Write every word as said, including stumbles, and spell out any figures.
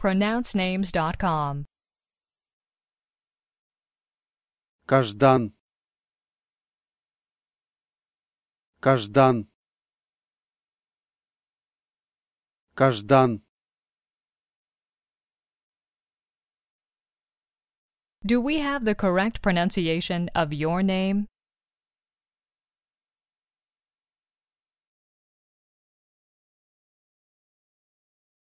pronounce names dot com. Kazhdan. Kazhdan. Kazhdan. Do we have the correct pronunciation of your name?